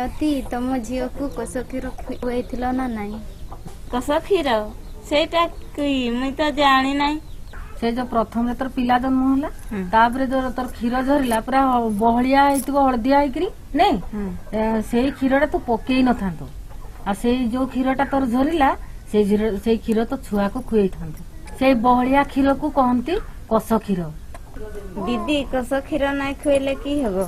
मिनती तुम झील को कस क्षीर खुआइथिल ना नहीं? कस क्षीर सेटा मुई तो जानी नहीं। से जो प्रथम तोर पिला जन्म होला तापरे जो तोर क्षीर झरिला पूरा बहलिया हेतिबो हळदिया हेकरी नहीं से क्षीरटा तू पकेई न थांतो आ से जो क्षीरटा तोर झरिला से क्षीर तो छुआ को खुआई थांतो से बहलिया क्षीर को कहंती कस क्षीर। दीदी कस क्षीर नहीं खुएले की हबो?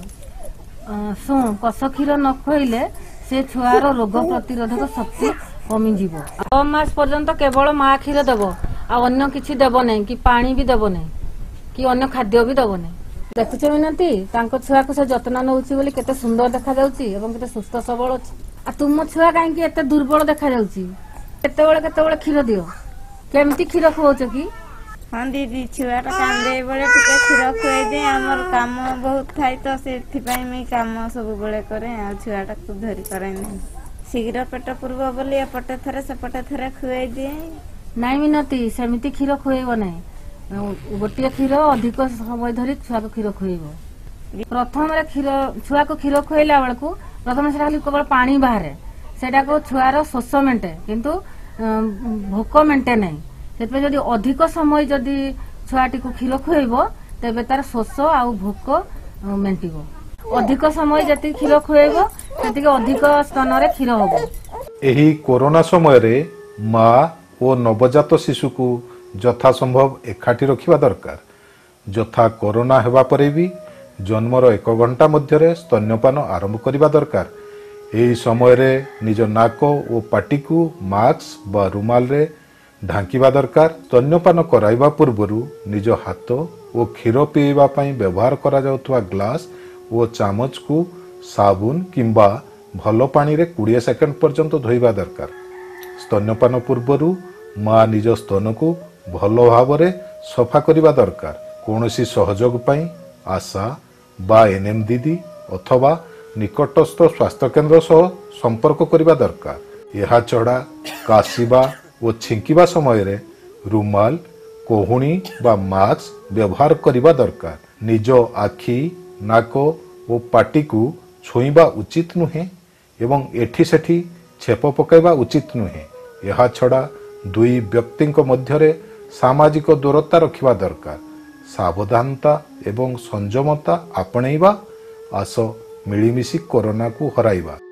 सुन कस क्षीर न खुआइले से छुआर रोग प्रतिरोधक शक्ति कमी जीवो। 6 मास पर्यंत केवल माँ क्षीर देबो आ अन्य किछि देबो नै कि पानी भी देबो नै कि अन्य खाद्य भी देबो नै। देखुछ मिनती तांको छुआ को से जत्न नउछि बोली केते सुंदर देखा जाउछि एवं केते सुस्थ सबल अछि। आ तुम छुआ काहे कि एते दुर्बल देखा जाउछि? केतेबेले क्षीर दियो केमती क्षीर खुआउछ कि? हाँ दीदी छुआटा कांदे बेले टिके क्षीर खुआई दे हमर काम बहुत थाई तो सेथिपाई मैं काम सब बेले करे आ छुआटा को धरि करे नै शीघ्र पेट पूर्व बोली एपटे थरे सेपटे थरे खुआई दे। नाई मिनती सेमिति क्षीर खुएब ना गोटे क्षीर अधिक समय धरी छुआ को क्षीर खुएब। प्रथम क्षीर छुआ को क्षीर खुएला बेल को प्रथम से केवल पानी बाहर सेटा को छुआर शोष मेटे किंतु भोक मेटे ना से जदि अधिक समय जदि छुआटी को क्षीर खुएब तेबे तार शोष आ भोक मेंटिबो। अधिक समय जति क्षीर खुएब सेतिके अधिक स्तन रे क्षीर होबो। एही कोरोना समय रे माँ और नवजात शिशु को यथा संभव एकाठी रखिबा दरकार। यथा कोरोना हेबा परे भी जन्मर 1 घंटा मध्य स्तन्यपान आरंभ करिबा दरकार। एही समय रे निज नाक और पाटी को मास्क बा रुमाल रे ढांकिबा दरकार। स्तन्यपान कराइबा पूर्वरु निज हाथ और क्षीर पीवा पई व्यवहार करा जाउथवा ग्लास और चामच को साबुन किंबा भल पानी रे 20 सेकंड पर्यंत धोइबा दरकार। स्तन्यपान पूर्वरु माँ निज स्तन को भल भाव सफा करने दरकार। कौनसी सहयोग पाई आशा बा एनएम दीदी अथवा निकटस्थ स्वास्थ्य केंद्र सह संपर्क करने दरकार। यह छड़ा काशिबा और छिंकिबा समय रे रुमाल कोहुणी बा मास्क व्यवहार करने दरकार। निज आखि नाक और पाटी को छुईबा उचित नुहे एवं एठी सेठी छेप पकाइबा उचित नुहे। यह छड़ा दुई व्यक्ति मध्य सामाजिक दूरता रखिबा दरकार। सावधानता एवं संयमता आपणैबा आस मिलीमिशी कोरोना को हराइबा।